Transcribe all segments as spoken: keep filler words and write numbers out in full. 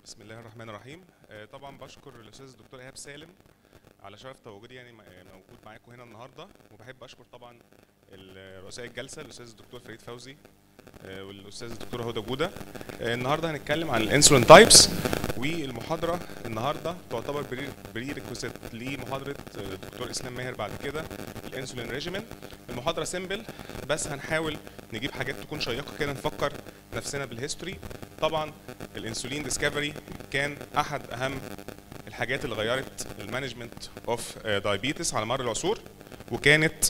بسم الله الرحمن الرحيم. طبعا بشكر الاستاذ الدكتور ايهاب سالم على شرف تواجدي يعني موجود معاكم هنا النهارده، وبحب اشكر طبعا رؤساء الجلسه الاستاذ الدكتور فريد فوزي والاستاذ الدكتور هدى جوده. النهارده هنتكلم عن الانسولين تايبس، والمحاضره النهارده تعتبر بري ريكويزيت لمحاضره الدكتور اسلام ماهر بعد كده الانسولين ريجيمين. المحاضره سيمبل بس هنحاول نجيب حاجات تكون شيقه كده، نفكر نفسنا بالهيستوري. طبعا الانسولين ديسكفري كان احد اهم الحاجات اللي غيرت المانجمنت اوف دايابيتس على مر العصور، وكانت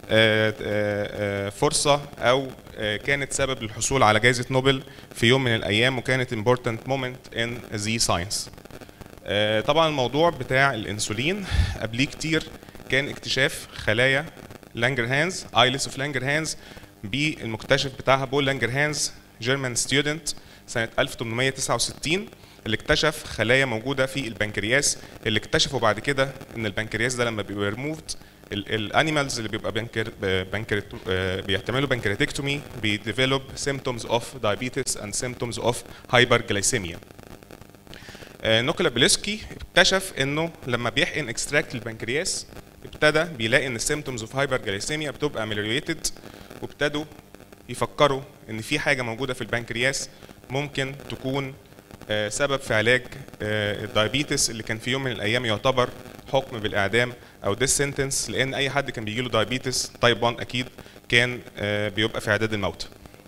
فرصه او كانت سبب للحصول على جائزه نوبل في يوم من الايام، وكانت important moment in the science. طبعا الموضوع بتاع الانسولين قبليه كتير كان اكتشاف خلايا لانجرهانز ايلس اوف لانجرهانز بالمكتشف بتاعها بول لانجرهانز جيرمان ستودنت سنه ألف وثمانمائة وتسعة وستين، اللي اكتشف خلايا موجوده في البنكرياس، اللي اكتشفوا بعد كده ان البنكرياس ده لما بيبقى ريموفد الانيمالز اللي بيبقى بنكر بنكريت بيعملوا بنكرياتكتومي بيديفلوب symptoms of diabetes and symptoms of hyperglycemia. نيكولا بيلسكي اكتشف انه لما بيحقن اكستراكت البنكرياس ابتدى بيلاقي ان symptoms of hyperglycemia بتبقى ameliorated، وابتدوا يفكروا ان في حاجه موجوده في البنكرياس ممكن تكون سبب في علاج الدايابيتس اللي كان في يوم من الايام يعتبر حكم بالاعدام او ديث سنتنس، لان اي حد كان بيجي له دايابيتس تايب واحد اكيد كان بيبقى في اعداد الموت.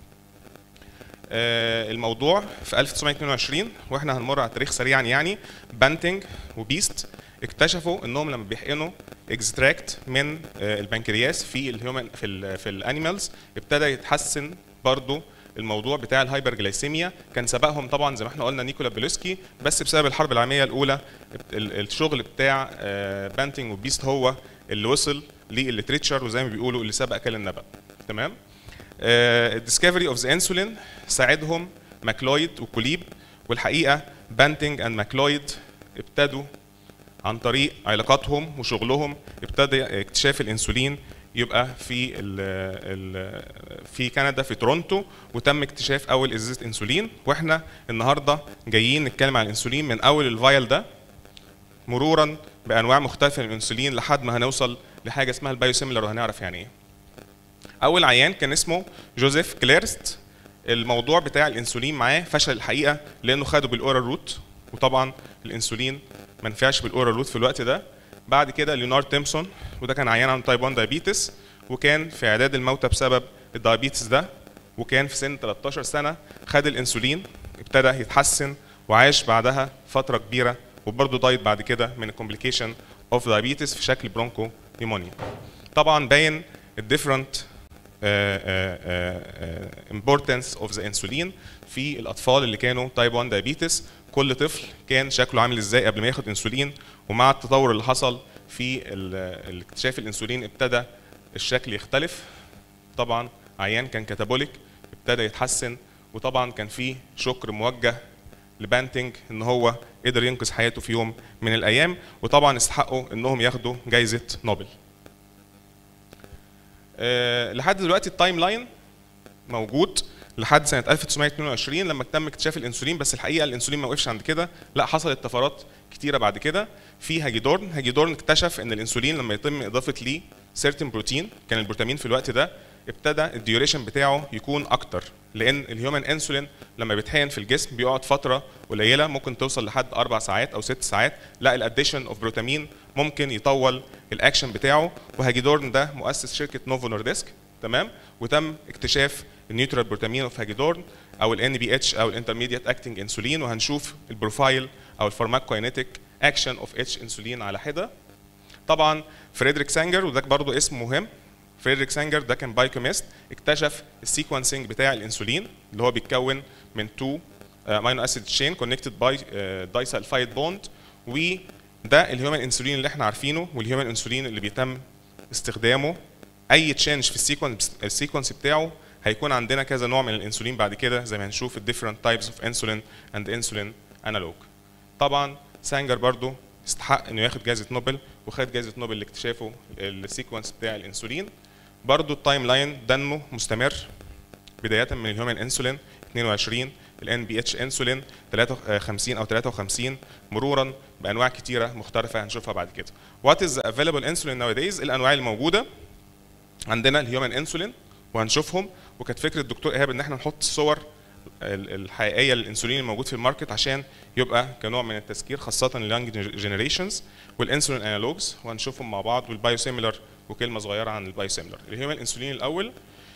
الموضوع في ألف وتسعمائة واثنين وعشرين، واحنا هنمر على التاريخ سريعا يعني، بانتنج وبيست اكتشفوا انهم لما بيحقنوا اكستراكت من البنكرياس في الهيومن في ال في الانيمالز ابتدى يتحسن برضو الموضوع بتاع الهايبرجلايسيميا. كان سبقهم طبعا زي ما احنا قلنا نيكولا بيلسكي، بس بسبب الحرب العالميه الاولى الشغل بتاع بانتنج وبيست هو اللي وصل للليتريتشر، وزي ما بيقولوا اللي سبق كل النبأ. تمام. الديسكفري اوف ذا انسولين ساعدهم ماكلويد وكوليب، والحقيقه بانتنج اند ماكلويد ابتدوا عن طريق علاقاتهم وشغلهم ابتدى اكتشاف الانسولين يبقى في ال ال في كندا في تورونتو، وتم اكتشاف اول ازازه انسولين. واحنا النهارده جايين نتكلم عن الانسولين من اول الفايل ده مرورا بانواع مختلفه من الانسولين لحد ما هنوصل لحاجه اسمها البايوسيميلر، وهنعرف يعني ايه. اول عيان كان اسمه جوزيف كليرست. الموضوع بتاع الانسولين معاه فشل الحقيقه لانه خده بالاورال روت، وطبعا الانسولين ما نفعش بالاورال روت في الوقت ده. بعد كده ليونارد تيمسون، وده كان عيان عن تايب واحد دايابيتس، وكان في اعداد الموتى بسبب الدايابيتس ده، وكان في سن ثلاثة عشر سنه خد الانسولين ابتدى يتحسن، وعاش بعدها فتره كبيره، وبرضه دايت بعد كده من الكومبليكيشن اوف دايابيتس في شكل برونكو نيمونيا. طبعا باين الديفرنت importance of the insulin في الاطفال اللي كانوا تايب واحد دايابيتس. كل طفل كان شكله عامل ازاي قبل ما ياخد انسولين، ومع التطور اللي حصل في الاكتشاف الانسولين ابتدى الشكل يختلف. طبعا عيان كان كاتابوليك ابتدى يتحسن، وطبعا كان في شكر موجه لبانتنج ان هو قدر ينقذ حياته في يوم من الايام، وطبعا استحقوا انهم ياخدوا جائزه نوبل. أه لحد دلوقتي التايم لاين موجود لحد سنه ألف وتسعمائة واثنين وعشرين لما تم اكتشاف الانسولين، بس الحقيقه الانسولين ما وقفش عند كده، لا حصلت طفرات كتيره بعد كده. في هاجيدورن هاجيدورن اكتشف ان الانسولين لما يتم اضافه ليه سيرتن بروتين، كان البروتامين في الوقت ده ابتدى الديوريشن بتاعه يكون اكتر، لان الهيومن انسولين لما بيتحقن في الجسم بيقعد فتره قليله ممكن توصل لحد اربع ساعات او ست ساعات، لا الاديشن اوف بروتامين ممكن يطول الاكشن بتاعه. وهاجيدورن ده مؤسس شركه نوفو نورديسك، تمام، وتم اكتشاف النيوترال بروتامين اوف هاجيدورن او الان بي اتش او الانترميديت اكتنج انسولين، وهنشوف البروفايل او الفارماكوكاينيتيك اكشن اوف اتش انسولين على حده. طبعا فريدريك سانجر، وده برضه اسم مهم، فريدريك سانجر ده كان بايوكيميست، اكتشف السيكونسنج بتاع الانسولين اللي هو بيتكون من تو امينو اسيد تشين كونكتد باي دايسلفايد بوند، وده الهيومن انسولين اللي احنا عارفينه، والهيومن انسولين اللي بيتم استخدامه اي تشينج في السيكونس السيكونس بتاعه هيكون عندنا كذا نوع من الانسولين بعد كده، زي ما هنشوف الديفرنت تايبس اوف انسولين اند انسولين انالوج. طبعا سانجر برضو استحق انه ياخد جائزه نوبل، وخد جائزه نوبل لاكتشافه السيكونس بتاع الانسولين. برضو التايم لاين دنه مستمر بدايه من الهيومن انسولين اثنين وعشرين، الان بي اتش انسولين ثلاثة وخمسين او ثلاثة وخمسين، مرورا بانواع كتيره مختلفه هنشوفها بعد كده. وات از افيلبل انسولين ناو دايز؟ الانواع الموجوده عندنا الهيومن انسولين وهنشوفهم، وكانت فكره الدكتور ايهاب ان احنا نحط الصور الحقيقيه للانسولين الموجود في الماركت عشان يبقى كنوع من التذكير خاصه اليونج جنريشنز، والانسولين انالوجز وهنشوفهم مع بعض، والبايوسيميلر وكلمه صغيره عن البايوسيميلر. الهيومن انسولين الاول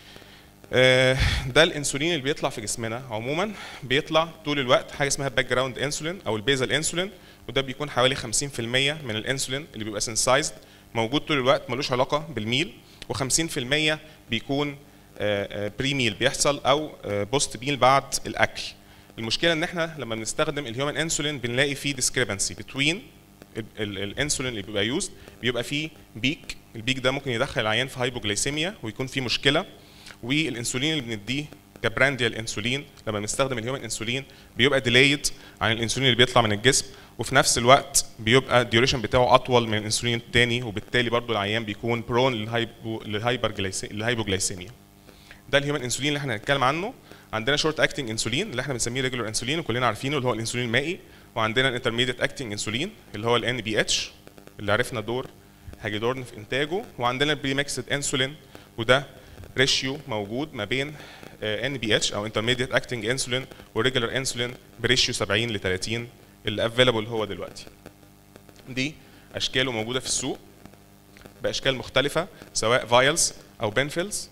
ده الانسولين اللي بيطلع في جسمنا عموما، بيطلع طول الوقت حاجه اسمها باك جراوند انسولين او البيزال انسولين، وده بيكون حوالي خمسين في المية من الانسولين اللي بيبقى سنسايزد موجود طول الوقت ملوش علاقه بالميل، وخمسين في المية بيكون بري ميل بيحصل او بوست ميل بعد الاكل. المشكله ان احنا لما بنستخدم الهيومن انسولين بنلاقي فيه ديسكريبنسي بتوين الانسولين اللي بيبقى يوزد، بيبقى فيه بيك، البيك ده ممكن يدخل العيان في هايبوجلايسيميا ويكون فيه مشكله، والانسولين اللي بنديه كبرانديال انسولين لما بنستخدم الهيومن انسولين بيبقى ديلايد عن الانسولين اللي بيطلع من الجسم، وفي نفس الوقت بيبقى الديوريشن بتاعه اطول من الانسولين الثاني، وبالتالي برضو العيان بيكون برون للهايبو للهايبوجلايسيميا. ده الهيومن انسولين اللي احنا هنتكلم عنه. عندنا شورت اكتنج انسولين اللي احنا بنسميه ريجولار انسولين وكلنا عارفينه اللي هو الانسولين المائي، وعندنا الانترميديت اكتنج انسولين اللي هو الان بي اتش اللي عرفنا دور هاجيدورن في انتاجه، وعندنا البري ميكسد انسولين وده ريشيو موجود ما بين ان بي اتش او انترميديت اكتنج انسولين وريجولار انسولين بريشيو سبعين ل ثلاثين اللي افيلبل هو دلوقتي. دي اشكاله موجوده في السوق باشكال مختلفه سواء فايلز او بنفلز.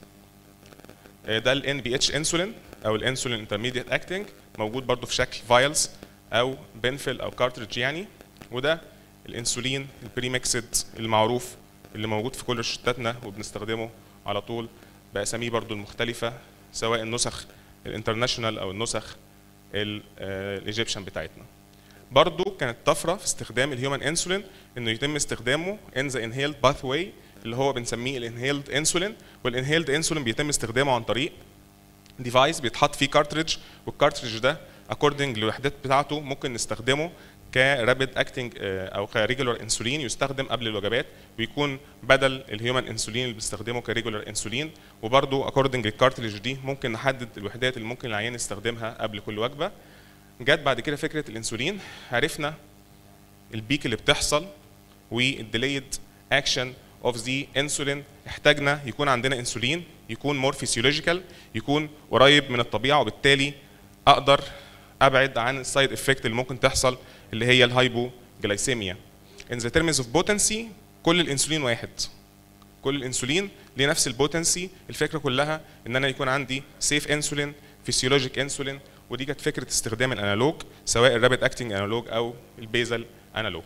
ده الان بي اتش انسولين او الانسولين انترميديت اكتنج موجود برضو في شكل فايلز او بنفل او كارتريدج يعني، وده الانسولين البري ميكسد المعروف اللي موجود في كل روشتاتنا وبنستخدمه على طول باساميه برضو المختلفه سواء النسخ الانترناشونال او النسخ الايجيبشن بتاعتنا. برضو كانت طفره في استخدام الهيومن انسولين انه يتم استخدامه ان ذا انهيلد باث واي اللي هو بنسميه الانهيلد انسولين، والانهيلد انسولين بيتم استخدامه عن طريق ديفايس بيتحط فيه كارتريدج، والكارتريدج ده اكوردنج للوحدات بتاعته ممكن نستخدمه كرابيد اكتنج او كريجولار انسولين يستخدم قبل الوجبات، ويكون بدل الهيومن انسولين اللي بنستخدمه كريجولار انسولين، وبرده اكوردنج للكارتريدج دي ممكن نحدد الوحدات اللي ممكن العيان يستخدمها قبل كل وجبه. جت بعد كده فكره الانسولين، عرفنا البيك اللي بتحصل والديليد اكشن اوف ذا انسولين، احتاجنا يكون عندنا انسولين يكون مور فيسيولوجيكال يكون قريب من الطبيعه، وبالتالي اقدر ابعد عن السايد افكت اللي ممكن تحصل اللي هي الهايبوجلايسيميا. ان ذا تيرمز اوف بوتنسي كل الانسولين واحد، كل الانسولين ليه نفس البوتنسي، الفكره كلها ان انا يكون عندي سيف انسولين فيسيولوجيك انسولين، ودي كانت فكره استخدام الانالوج سواء الرابيد اكتنج انالوج او البيزل انالوج.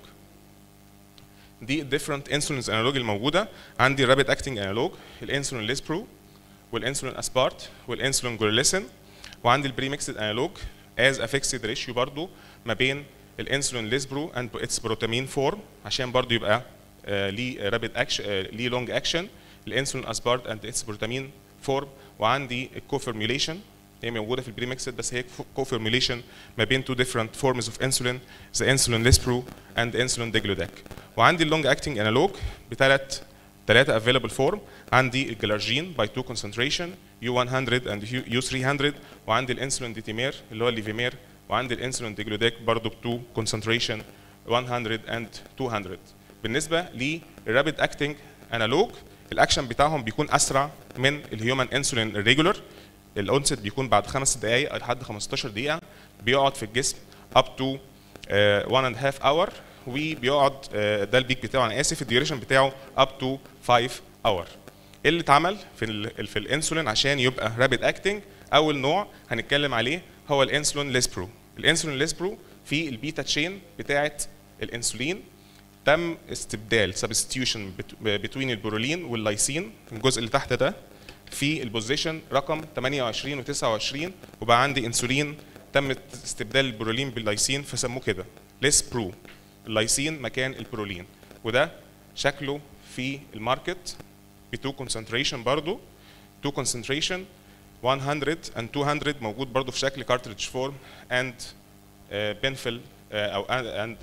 دي الديفرنت انسولينز انالوج الموجوده عندي، الرابيد اكتنج انالوج الانسولين ليسبرو والانسولين اسبارت والانسولين جوريليسين، وعندي البري ميكسد انالوج از افيكسد ريشيو برضو ما بين الانسولين ليسبرو اند اتس بروتامين فورم عشان برضو يبقى آه ليه رابيد اكشن آه ليه لونج اكشن، الانسولين اسبارت اند اتس بروتامين فورم، وعندي الكوفورميوليشن هي موجوده في البري ميكسد بس هي كوفورميوليشن ما بين تو ديفرنت فورمز اوف انسولين ذا انسولين ليسبرو اند انسولين ديجلوداك. وعندي اللونج اكتنج انالوج بثلاث ثلاثه افيلبل فورم، عندي الجلارجين باي تو كونسنتريشن يو مية اند يو ثلاثمية، وعندي الانسولين ديتيمير اللي هو الليفيمير، وعندي الانسولين ديجلوداك برضه ب تو كونسنتريشن مية اند مئتين. بالنسبه للرابيد اكتنج انالوج الاكشن بتاعهم بيكون اسرع من الهيومن انسولين الريجولر، الاونست بيكون بعد خمس دقائق لحد خمستاشر دقيقه، بيقعد في الجسم اب تو واحد اند هاف اور، وبيقعد uh, ده البيك بتاعه انا اسف الديوريشن بتاعه اب تو خمسة اور. ايه اللي اتعمل في ال في الانسولين عشان يبقى رابيد اكتنج؟ اول نوع هنتكلم عليه هو الانسولين ليسبرو. الانسولين ليسبرو في البيتا تشين بتاعه الانسولين تم استبدال سبستيوشن بين البرولين واللايسين، الجزء اللي تحت ده في البوزيشن رقم ثمانية وعشرين و تسعة وعشرين، وبقى عندي انسولين تم استبدال البرولين باللايسين فسموه كده ليسبرو، اللايسين مكان البرولين، وده شكله في الماركت بتو كونسنتريشن برضو تو كونسنتريشن مية and مئتين موجود برضو في شكل كارتريدج فورم اند بنفل او اند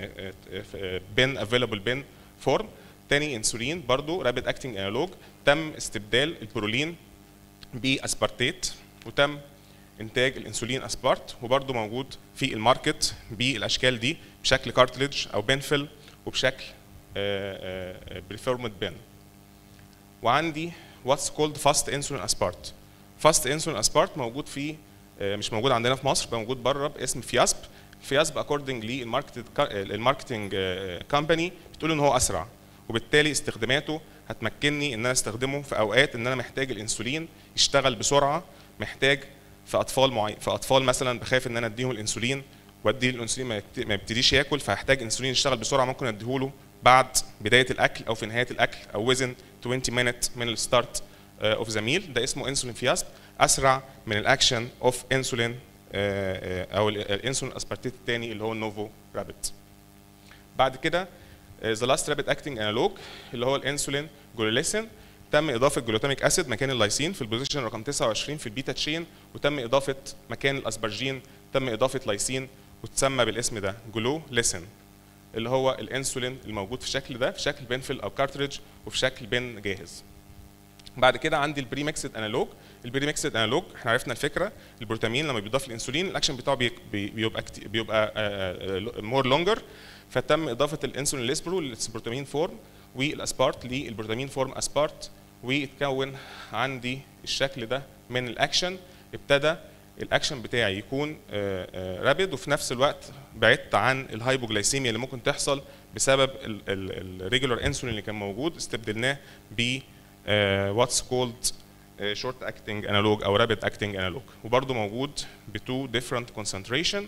بن افيلبل بن فورم. تاني انسولين برضو رابيد اكتنج انالوج تم استبدال البرولين باسبارتيت، وتم انتاج الانسولين اسبارت، وبرده موجود في الماركت بالاشكال دي بشكل كارتليج او بنفل وبشكل بريفورمد بن. وعندي واتس كولد فاست انسولين اسبارت. فاست انسولين اسبارت موجود في مش موجود عندنا في مصر، موجود بره باسم فياسب. فياسب اكوردنج للماركتنج الماركتنج كامباني بتقول ان هو اسرع، وبالتالي استخداماته هتمكنني ان انا استخدمه في اوقات ان انا محتاج الانسولين يشتغل بسرعه، محتاج في اطفال معين، في اطفال مثلا بخاف ان انا اديهم الانسولين وادي الانسولين ما يبتديش ياكل، فهحتاج انسولين يشتغل بسرعه، ممكن اديهوله بعد بدايه الاكل او في نهايه الاكل او within عشرين minutes من الستارت اوف ذا ميل. ده اسمه انسولين فياسب، اسرع من الاكشن اوف انسولين او الانسولين اسبارتيت الثاني اللي هو النوفو رابت. بعد كده ذا لاست رابت اكتنج انالوج اللي هو الانسولين جلوليسين، تم اضافه جلوتاميك اسيد مكان اللايسين في البوزيشن رقم تسعة وعشرين في البيتا تشين، وتم اضافه مكان الاسبرجين تم اضافه لايسين وتسمى بالاسم ده جلوليسين، اللي هو الانسولين الموجود في الشكل ده في شكل بنفل او كارتريج وفي شكل بن جاهز. بعد كده عندي البري ميكسد انالوج. البري ميكسد انالوج احنا عرفنا الفكره، البروتامين لما بيضاف الانسولين الاكشن بتاعه بيبقى بيبقى مور لونجر، فتم اضافه الانسولين ليسبرو للبروتامين فورم والاسبارت للبروتامين فورم اسبارت، ويتكون عندي الشكل ده من الاكشن. ابتدى الاكشن بتاعي يكون رابيد، وفي نفس الوقت بعدت عن الهايبوجلايسيميا اللي ممكن تحصل بسبب الريجولار انسولين اللي كان موجود، استبدلناه ب واتس كولد شورت اكتنج انالوج او رابيد اكتنج انالوج، وبرده موجود بتو ديفرنت كونسنتريشن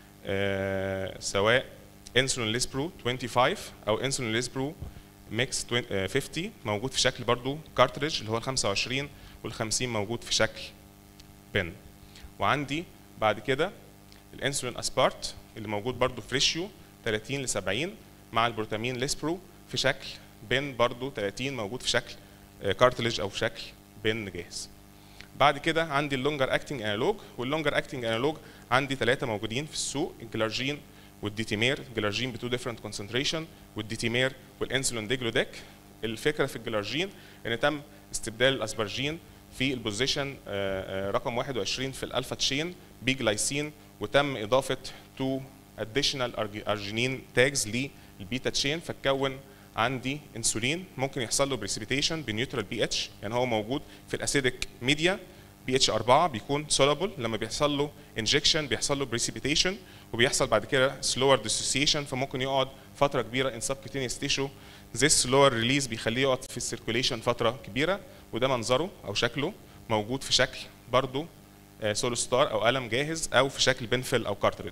سواء انسولين ليسبرو خمسة وعشرين او انسولين ليسبرو ميكس خمسين موجود في شكل برضو كارتريج اللي هو خمسة وعشرين، وال خمسين موجود في شكل بن. وعندي بعد كده الانسولين اسبارت اللي موجود برضو في ريشيو ثلاثين ل سبعين مع البروتامين ليسبرو في شكل بن برضو ثلاثين موجود في شكل كارتريج او في شكل بن جاهز. بعد كده عندي اللونجر اكتنج انالوج، واللونجر اكتنج انالوج عندي ثلاثه موجودين في السوق، الجلارجين والديتيمير. الجلارجين بتو ديفرنت كونسنتريشن، والديتيمير والانسولين ديجلوديك. الفكره في الجلارجين ان تم استبدال الاسبرجين في البوزيشن رقم واحد وعشرين في الالفا تشين بجلايسين، وتم اضافه تو اديشنال ارجينين تاجز للبيتا تشين، فتكون عندي انسولين ممكن يحصل له بريسيبيتيشن بنيوترال بي اتش، يعني هو موجود في الاسيدك ميديا بي اتش أربعة بيكون سولابل، لما بيحصل له انجكشن بيحصل له بريسيبيتيشن وبيحصل بعد كده سلور ديسوسيشن، فممكن يقعد فتره كبيره ان سبكوتينيوس تيشو. ذس سلور ريليز بيخليه يقعد في السيركوليشن فتره كبيره، وده منظره او شكله موجود في شكل برضو سولو ستار او قلم جاهز او في شكل بنفل او كارتريج.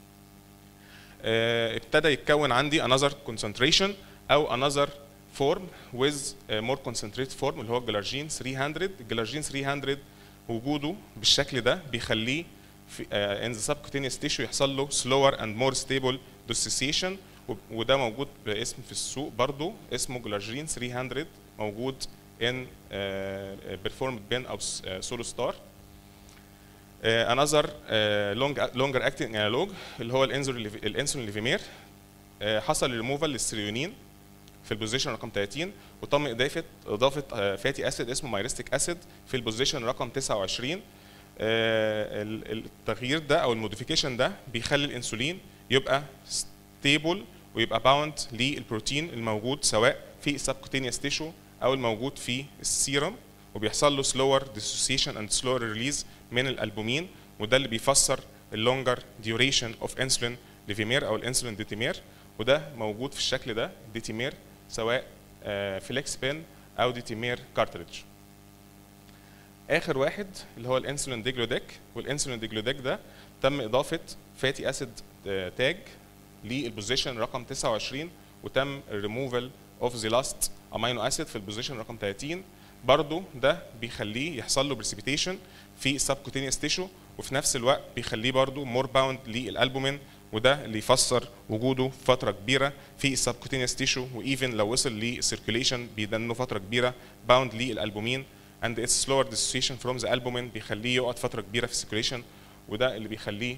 ابتدى يتكون عندي another concentration او another form with more concentrated form اللي هو الجلارجين ثلاثمية. الجلارجين ثلاثمية وجوده بالشكل ده بيخليه في in the subcutaneous tissue يحصل له slower and more stable dissociation، وده موجود باسم في السوق برضو اسمه جلارجين ثلاثمية موجود in performed bin او solo star. another longer acting analog اللي هو الانسولين ليفيمير، حصل ريموفال للسيريونين في البوزيشن رقم ثلاثين، وتم اضافه اضافه فاتي اسيد اسمه مايرستيك اسيد في البوزيشن رقم تسعة وعشرين. التغيير ده او الموديفيكيشن ده بيخلي الانسولين يبقى ستيبل ويبقى باوند للبروتين الموجود سواء في السبكوتينيوس تيشو او الموجود في السيرم، وبيحصل له سلور ديسوسيشن اند سلور ريليز من الالبومين، وده اللي بيفسر اللونجر ديوريشن اوف انسولين ليفيمير او الانسولين ديتيمير، وده موجود في الشكل ده ديتيمير سواء فليكس بين او ديتيمير كارتريج. اخر واحد اللي هو الانسولين ديجلوديك، والانسولين ديجلوديك ده تم اضافه فاتي اسيد تاج للبوزيشن رقم تسعة وعشرين، وتم الريموفال اوف ذا لاست امينو اسيد في البوزيشن رقم ثلاثين. برضو ده بيخليه يحصل له بريسيبيتيشن في السبكوتينيوس تيشو، وفي نفس الوقت بيخليه برضو مور باوند للالبومين، وده اللي يفسر وجوده فتره كبيره في السبكوتينيوس تيشو، وايفن لو وصل للسيركيوليشن بيدنه فتره كبيره باوند للالبومين and its slower dissociation from the albumin بيخليه يقعد فتره كبيره في السيركيوليشن، وده اللي بيخليه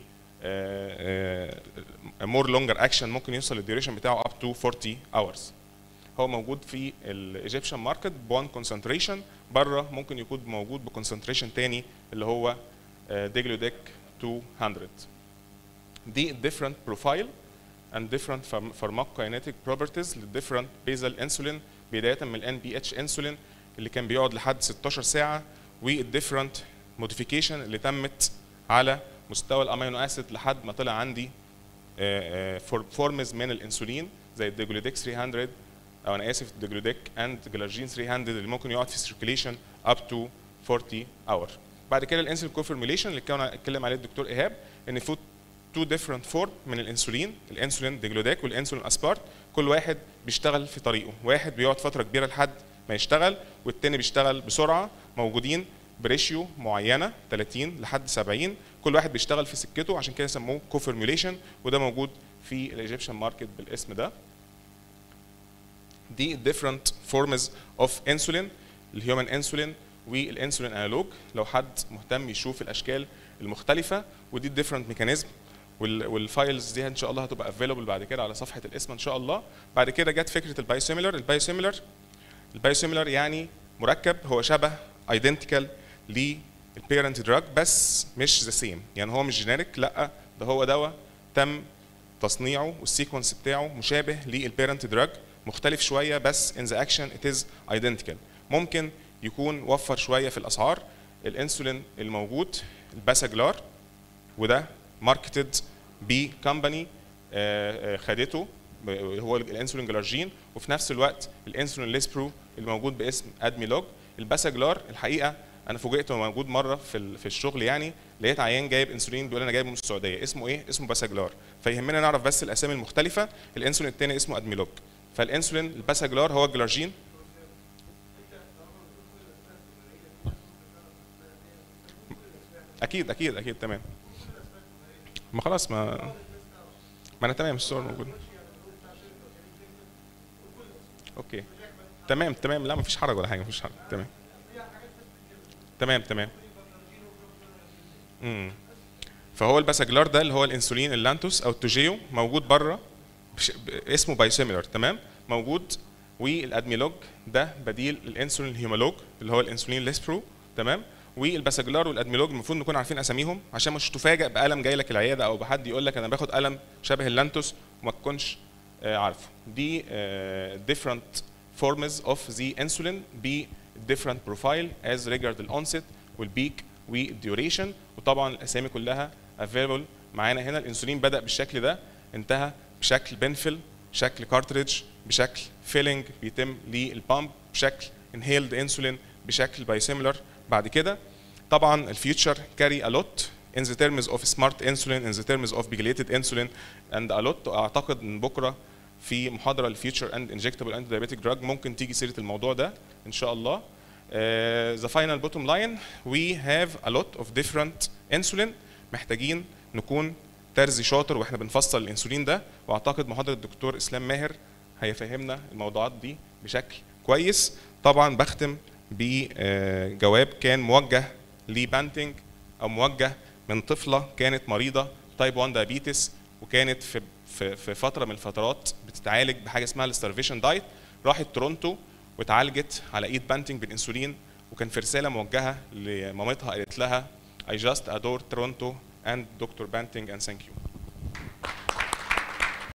مور لونجر اكشن ممكن يوصل الديوريشن بتاعه up to أربعين hours. هو موجود في الايجيبشن ماركت بوان كونسنتريشن، بره ممكن يكون موجود بكونسنتريشن تاني اللي هو ديجلوديك مئتين. دي different profile and different pharmacokinetic properties لل different basal insulin بداية من ال إن بي إتش insulin اللي كان بيقعد لحد ستاشر ساعة وال different modification اللي تمت على مستوى الامينو اسيد لحد ما طلع عندي فورمز من الانسولين زي الديجلوديك ثلاثمية او انا اسف الديجلوديك اند جلاجين ثلاثمية اللي ممكن يقعد في سيركيليشن اب تو أربعين اور. بعد كده الانسولين كوفورميليشن اللي كان اتكلم عليه الدكتور ايهاب ان في تو ديفرنت فورم من الانسولين، الانسولين ديجلوديك والانسولين اسبارت، كل واحد بيشتغل في طريقه، واحد بيقعد فتره كبيره لحد ما يشتغل والتاني بيشتغل بسرعه، موجودين بريشيو معينه ثلاثين لحد سبعين، كل واحد بيشتغل في سكته، عشان كده سموه كوفورميوليشن وده موجود في الايجيبشن ماركت بالاسم ده. دي different forms of insulin، الهيومن انسولين والانسولين انالوج لو حد مهتم يشوف الاشكال المختلفه، ودي different ميكانيزم والفايلز دي ان شاء الله هتبقى افيلبل بعد كده على صفحه الاسم ان شاء الله. بعد كده جت فكره البايوسيميلر. البايوسيميلر البايوسيميلر يعني مركب هو شبه ايدنتيكال للبيرنت دراج بس مش ذا سيم، يعني هو مش جينيريك، لا ده هو دواء تم تصنيعه والسيكونس بتاعه مشابه للبيرنت دراج، مختلف شويه بس ان ذا اكشن ات از ايدنتيكال. ممكن يكون وفر شويه في الاسعار. الانسولين الموجود الباساجلار وده ماركتد بكمباني خدته هو الانسولين جلارجين، وفي نفس الوقت الانسولين ليسبرو اللي موجود باسم ادميلوج. الباساجلار الحقيقه انا فوجئت انه موجود مره في في الشغل، يعني لقيت عيان جايب انسولين بيقول انا جايبه من السعوديه، اسمه ايه؟ اسمه باساجلار، فيهمنا نعرف بس الاسامي المختلفه. الانسولين الثاني اسمه ادميلوج. فالانسولين الباساجلار هو الجلارجين. اكيد اكيد اكيد تمام. ما خلاص ما ما انا تمام الصور موجوده. اوكي تمام تمام، لا ما فيش حرج ولا حاجه، ما فيش حرج. تمام تمام تمام. امم فهو الباساجلار ده اللي هو الانسولين اللانتوس او التوجيو موجود بره اسمه بايوسيميلر، تمام، موجود. والادميلوج ده بديل الانسولين الهيمولوج اللي هو الانسولين ليسبرو، تمام. والباساجلار والادميلوج المفروض نكون عارفين اساميهم عشان مش تفاجئ بألم جاي لك العياده او بحد يقول لك انا باخد ألم شبه اللانتوس وما تكونش عارفه. دي different forms of the insulin ب different profile as regard the onset والبيك والduration، وطبعا الاسامي كلها available معانا هنا. الانسولين بدأ بالشكل ده، انتهى بشكل بنفل، بشكل كارتريدج، بشكل فيلينج بيتم للبامب، بشكل inhaled insulin، بشكل بايوسيميلر. بعد كده طبعا الفيوتشر carry a lot in the terms of smart insulin in the terms of pegylated insulin and a lot. اعتقد ان بكره في محاضره الفيوتشر اند انجكتبل انتيدايابيتيك دراج ممكن تيجي سيره الموضوع ده ان شاء الله. uh, the final bottom line we have a lot of different insulin. محتاجين نكون ترزي شاطر واحنا بنفصل الانسولين ده، واعتقد محاضره الدكتور اسلام ماهر هيفهمنا الموضوعات دي بشكل كويس. طبعا بختم بجواب كان موجه لبانتنج او موجه من طفله كانت مريضه تايب واحد دايابيتس، وكانت في في فتره من الفترات بتتعالج بحاجه اسمها الستارفيشن دايت، راحت تورونتو واتعالجت على ايد بانتنج بالانسولين، وكان في رساله موجهه لمامتها قالت لها I just adore Toronto and Doctor Banting and thank you.